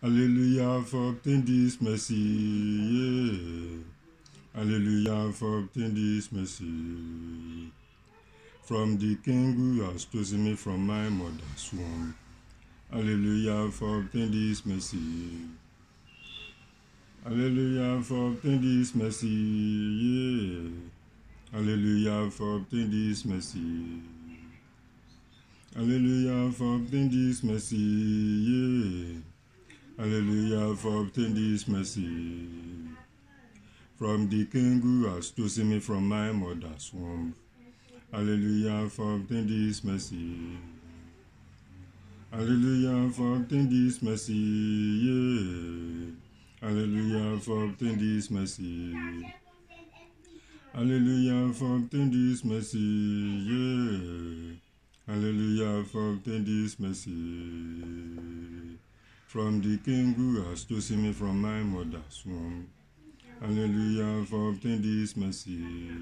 Hallelujah, for obtain this mercy. Yeah. Hallelujah, for obtain this mercy. From the King who has chosen me from my mother's womb. Hallelujah, for obtain this mercy. Hallelujah, for obtain this mercy. Yeah. Hallelujah, for obtain this mercy. Hallelujah, for obtain this mercy. Yeah. Hallelujah, for obtain this mercy. From the King who has chosen me from my mother's womb. Hallelujah, for obtain this mercy. Hallelujah, for obtain this mercy. Yeah. Hallelujah, for obtain this mercy. Hallelujah, for obtain this mercy. Yeah. Hallelujah, for obtain this mercy. From the King who has chosen me from my mother's womb. Hallelujah, for obtain this mercy.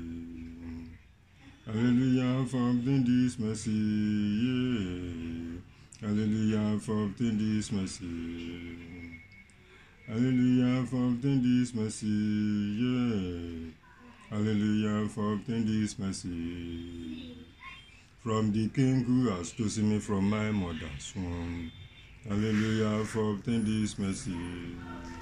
Hallelujah, for obtain this mercy. Yeah. Hallelujah, for obtain this mercy. Hallelujah, for obtain this mercy. Yeah. Hallelujah, for obtain this mercy. From the King who has chosen me from my mother's womb. Hallelujah, for obtain this mercy.